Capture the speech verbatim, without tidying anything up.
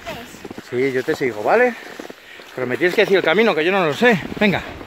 Sí, yo te sigo, ¿vale? Pero me tienes que decir el camino, que yo no lo sé. Venga.